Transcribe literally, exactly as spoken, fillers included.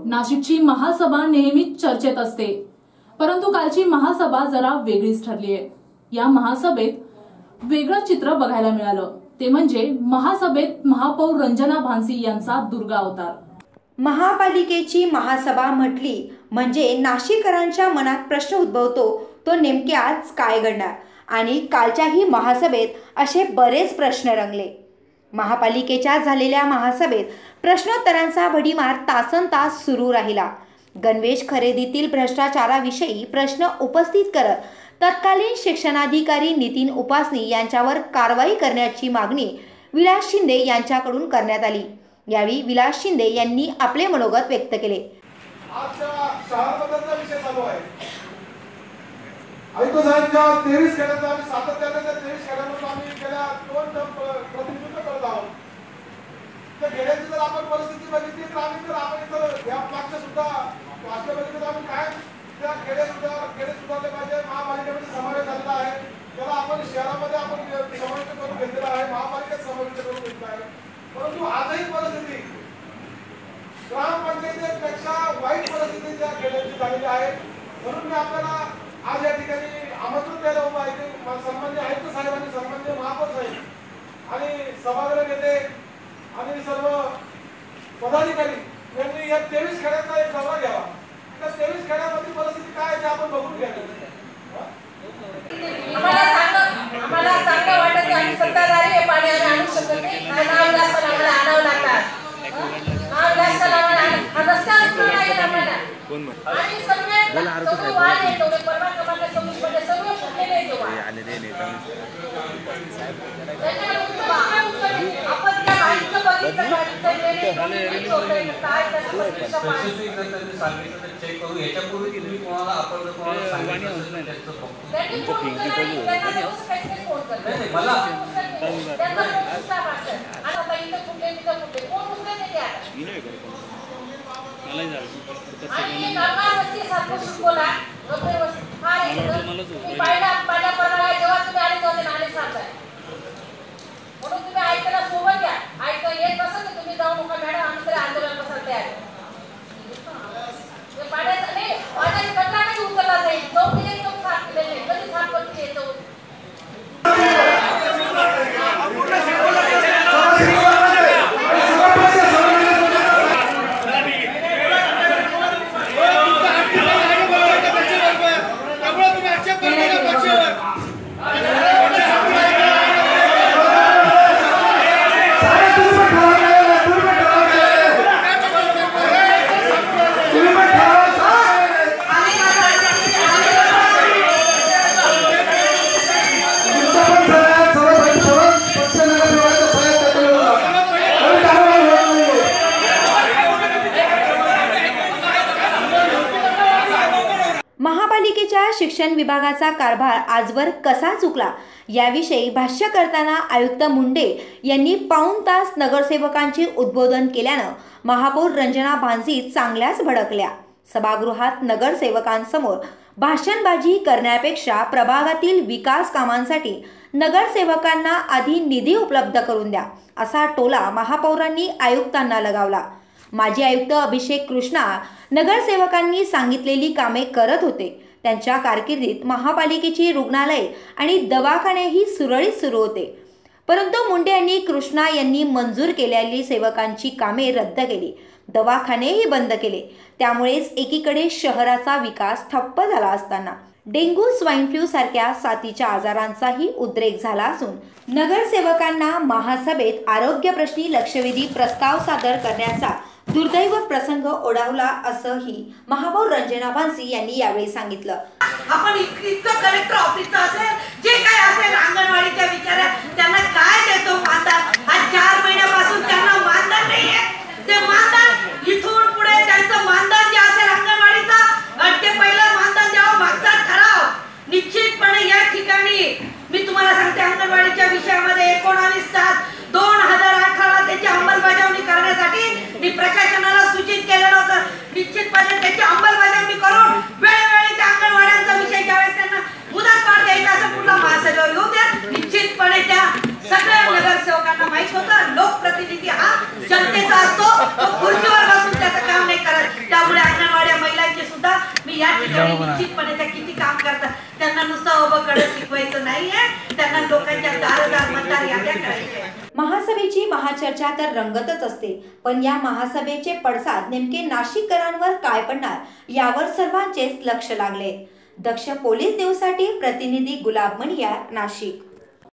नाशिकची महासभा नेहमीच चर्चेत असते, परंतु कालची महासभा जरा वेगळीच ठरली आहे। या महासभेत वेगळं चित्र बघायला मिळालं, ते म्हणजे महासभेत महापौर रंजना भानसी यांचा दुर्गा अवतार। महापालिकेची महासभा म्हटली म्हणजे नाशिककरांच्या मनात प्रश्न उद्भवतो, तो नेमके आज काय घडणार। आणि कालच्याही महासभेत असे बरेच प्रश्न रंगले। महापालिकेच्या झालेल्या महासभेत प्रश्नोत्तरांचा भडीमार तासनतास सुरू राहिला। गणवेश खरेदीतील भ्रष्टाचाराविषयी प्रश्न उपस्थित करत तत्कालीन शिक्षणाधिकारी नितीन उपासनी यांच्यावर कारवाई करण्याची मागणी विलास शिंदे यांच्याकडून करण्यात आली। यावेळी विलास शिंदे यांनी आपले मनोगत व्यक्त केले। आयुक्त साहेबच्या तेवीस खेड्यांचा आम्ही सातत्याने त्या तेवीस खेड्यांमध्ये आम्ही गेल्या दोन टर्म प्रतिनिधित्व करत आहोत। त्या खेड्यांची जर आपण परिस्थिती बघितली तर आम्ही जर आपण इथं या मागच्या सुद्धा राष्ट्रपतीकडे आम्ही काय त्या खेडे सुद्धा खेडे सुधारले पाहिजे। महापालिकेमध्ये समावेश झालेला आहे, त्याला आपण शहरामध्ये आपण समाविष्ट करून घेतलेला आहे, महापालिकेत समाविष्ट करून घेतला आहे। परंतु आजही परिस्थिती ग्रामपंचायतीपेक्षा वाईट परिस्थिती त्या खेड्यांची झालेली आहे। म्हणून मी आपल्याला आज या ठिकाणी आमंत्रण द्यायला उभा आहे की सन्माननीय आयुक्त साहेबांनी, सन्माननीय महापौर साहेब आणि सभागृह नेते आणि सर्व पदाधिकारी यांनी या तेवीस खेड्यांचा एक दौरा घ्यावा। त्या तेवीस खेड्यामधील परिस्थिती काय आहे ते आपण बघून घ्यावी। आम्हाला चांगलं वाटत की आम्ही सत्ताधारी हे पाणी आम्ही आणू शकत नाही, नाव जास्त आम्हाला आणावं लागतात। नाव जास्त आम्हाला रस्ता उचलून लागेल आम्हाला आणि सर्व सर्व वाद आहे तेवढे परवा क्रमांक सव्वीस मध्ये सर्व फुटलेले आहे तेव्हा आपण त्या माहितीचं बघितलं काय चेक करू। याच्यापूर्वी तुम्ही कोणाला आपण कोणाला सांगितलं मला म्हणून तुम्ही ऐकायला सोबत घ्या। ऐका येत नसेल तर तुम्ही जाऊ नका मॅडम, आम्ही तरी आंदोलन कसं तयार आहे। पाण्याचा नाही पाण्याचा कचरा कधी उचलला जाईल, चौकी एकदम साफ केलेले नाही, कधी साफ करते येतो। महापालिकेच्या शिक्षण विभागाचा कारभार आजवर कसा चुकला याविषयी भाष्य करताना आयुक्त मुंडे यांनी पाऊण तास नगरसेवकांचे उद्बोधन केल्यानं महापौर रंजना भानसी चांगल्याच भडकल्या। सभागृहात नगरसेवकांसमोर भाषणबाजी करण्यापेक्षा प्रभागातील विकास कामांसाठी नगरसेवकांना आधी निधी उपलब्ध करून द्या असा टोला महापौरांनी आयुक्तांना लगावला। माजी आयुक्त अभिषेक कृष्णा नगरसेवकांनी सांगितलेली कामे करत होते। त्यांच्या कारकिर्दीत महापालिकेची रुग्णालये आणि दवाखानेही सुरळीत सुरू होते, परंतु मुंडे यांनी कृष्णा यांनी मंजूर केलेली सेवकांची कामे रद्द केली, दवाखानेही बंद केले। त्यामुळेच एकीकडे शहराचा विकास ठप्प झाला असताना डेंग्यू स्वाईन फ्लू सारख्या साथीच्या आजारांचाही उद्रेक झाला असून नगरसेवकांना महासभेत आरोग्य प्रश्नी लक्षवेधी प्रस्ताव सादर करण्याचा दुर्दैव प्रसंग ओढावला असंही महापौर रंजना भानसी यांनी यावेळी सांगितलं। आपण इतकं कलेक्टर ऑफिसचं असेल, जे काय असेल अंगणवाडीच्या विचारात त्यांना काय देतो मानधन, आज चार महिन्यापासून त्यांना मानधन नाहीये। ते मानधन इथून पुढे त्यांचं मानधन जे असेल अंगणवाडीचा ते पहिलं मानधन द्यावं, मागचा ठराव निश्चितपणे या ठिकाणी मी तुम्हाला सांगते अंगणवाडीच्या विषयामध्ये एकोणावीस सात दोन हजार अठरा त्याची अंमलबजावणी करण्यासाठी मी प्रशासनाला सूचित केलेलं होतं। निश्चितपणे त्याची अंमलबजावणी करून वेळोवेळी त्या अंगणवाड्यांचा विषय ज्यावेळेस त्यांना मुदत वाढ द्यायचा असं पुन्हा महासभेवर येऊ द्या। निश्चितपणे त्या सगळ्या नगरसेवकांना माहित होतं लोकप्रतिनिधी हा जनतेचा असतो, तो खुर्ची अधिकारी निश्चितपणे त्या किती काम करतात. त्यांना नुसतं अबकडं शिकवायचं नाहीये, त्यांना लोकांच्या दारोदार मतदार याद्या करायच्या. महासभेची महाचर्चा तर रंगतच असते, पण या महासभेचे पडसाद नेमके नाशिककरांवर काय पडणार यावर सर्वांचेच लक्ष लागले. दक्ष पोलीस न्यूजसाठी प्रतिनिधी गुलाब मणियार, नाशिक.